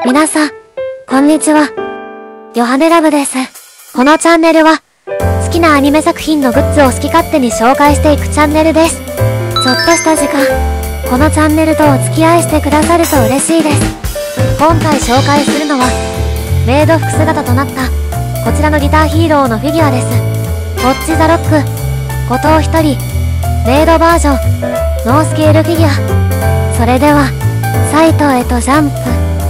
皆さん、こんにちは。ヨハネラブです。このチャンネルは、好きなアニメ作品のグッズを好き勝手に紹介していくチャンネルです。ちょっとした時間、このチャンネルとお付き合いしてくださると嬉しいです。今回紹介するのは、メイド服姿となった、こちらのギターヒーローのフィギュアです。ウォッチザロック、後藤ひとり、メイドバージョン、ノースケールフィギュア。それでは、サイトへとジャンプ。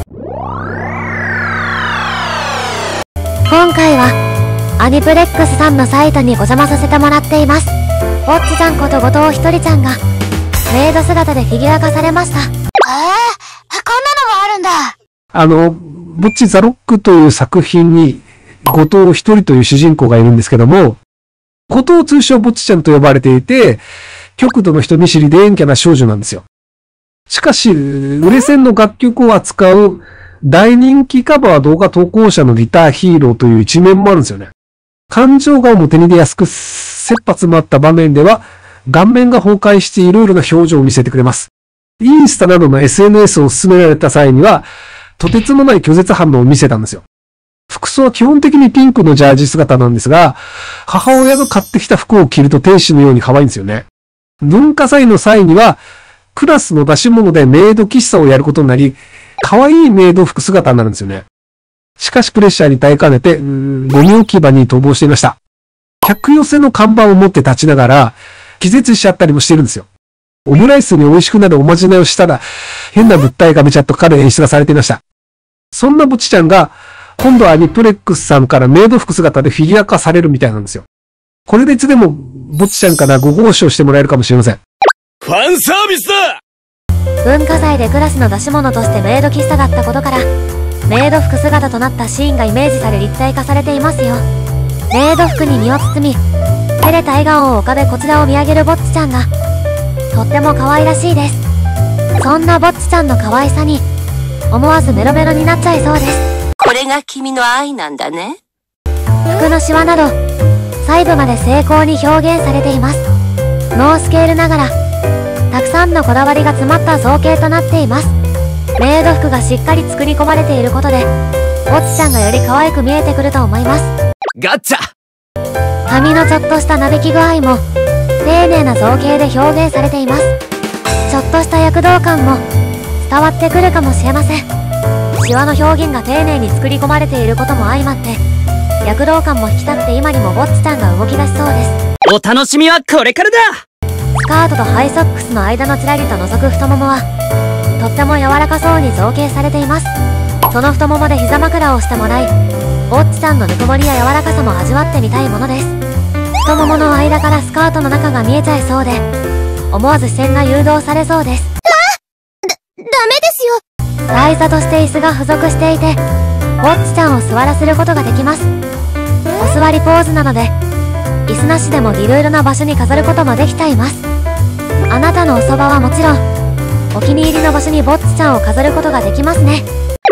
今回は、アニプレックスさんのサイトにお邪魔させてもらっています。ウォッチちゃんこと後藤ひとりちゃんが、メイド姿でフィギュア化されました。 こんなのもあるんだ。 ボッチザロックという作品に、後藤ひとりという主人公がいるんですけども、後藤通称ボッチちゃんと呼ばれていて、極度の人見知りで陰キャな少女なんですよ。しかし、売れ線の楽曲を扱う大人気カバー動画投稿者のギターヒーローという一面もあるんですよね。感情が表に出やすく、切羽詰まった場面では、顔面が崩壊していろいろな表情を見せてくれます。インスタなどの SNS を勧められた際には、とてつもない拒絶反応を見せたんですよ。服装は基本的にピンクのジャージ姿なんですが、母親が買ってきた服を着ると天使のように可愛いんですよね。文化祭の際には、クラスの出し物でメイド喫茶をやることになり、可愛いメイド服姿になるんですよね。しかしプレッシャーに耐えかねて、ゴミ置き場に逃亡していました。客寄せの看板を持って立ちながら、気絶しちゃったりもしてるんですよ。オムライスに美味しくなるおまじないをしたら、変な物体がめちゃっと彼演出がされていました。そんなぼちちゃんが、今度はアニプレックスさんからメイド服姿でフィギュア化されるみたいなんですよ。これでいつでも、ぼちちゃんからご交渉してもらえるかもしれません。 ファンサービスだ！ 文化祭でクラスの出し物としてメイド喫茶だったことから、メイド服姿となったシーンがイメージされ立体化されていますよ。メイド服に身を包み、照れた笑顔を浮かべこちらを見上げるぼっちちゃんが、とっても可愛らしいです。そんなぼっちちゃんの可愛さに、思わずメロメロになっちゃいそうです。 これが君の愛なんだね。 服のシワなど、細部まで精巧に表現されています。ノースケールながら、たくさんのこだわりが詰まった造形となっています。メイド服がしっかり作り込まれていることで、ぼっちちゃんがより可愛く見えてくると思います。 ガッチャ！ 髪のちょっとしたなびき具合も、丁寧な造形で表現されています。ちょっとした躍動感も、伝わってくるかもしれません。シワの表現が丁寧に作り込まれていることも相まって、躍動感も引き立って今にもぼっちちゃんが動き出しそうです。 お楽しみはこれからだ！ スカートとハイソックスの間のちらりと覗く太ももは、とっても柔らかそうに造形されています。その太ももで膝枕をしてもらい、ぼっちちゃんのぬくもりや柔らかさも味わってみたいものです。太ももの間からスカートの中が見えちゃいそうで、思わず視線が誘導されそうです。 ダメですよ。 台座として椅子が付属していて、ぼっちちゃんを座らせることができます。お座りポーズなので、椅子なしでもいろいろな場所に飾ることもできちゃいます。あなたのおそばはもちろん、お気に入りの場所にぼっちちゃんを飾ることができますね。 しんどい。星が頻繁に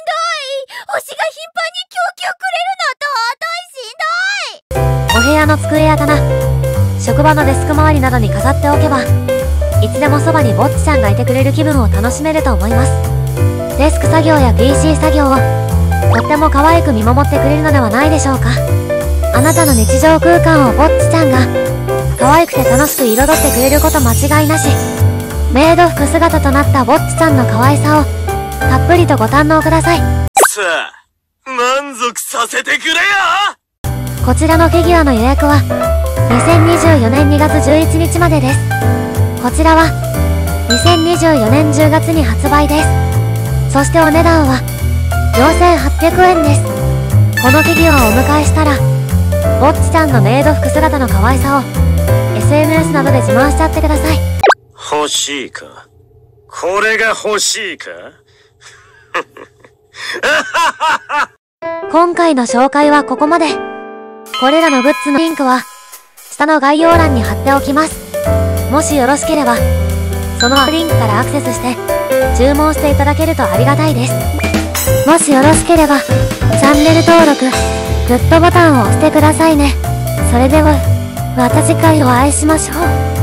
供給くれるのとしんどい。 お部屋の机や棚、職場のデスク周りなどに飾っておけば、いつでもそばにぼっちちゃんがいてくれる気分を楽しめると思います。デスク作業や PC 作業を、とっても可愛く見守ってくれるのではないでしょうか。あなたの日常空間をぼっちちゃんが、可愛くて楽しく彩ってくれること間違いなし。メイド服姿となったぼっちちゃんの可愛さを、たっぷりとご堪能ください。 さあ、満足させてくれよ！ こちらのフィギュアの予約は、2024年2月11日までです。こちらは、2024年10月に発売です。そしてお値段は、4800円です。このフィギュアをお迎えしたら、ぼっちちゃんのメイド服姿の可愛さを、SNS などで自慢しちゃってください。 欲しいか？これが欲しいか？ 今回の紹介はここまで。これらのグッズのリンクは、下の概要欄に貼っておきます。もしよろしければ、そのリンクからアクセスして、注文していただけるとありがたいです。もしよろしければ、チャンネル登録、グッドボタンを押してくださいね。それでは、また次回お会いしましょう。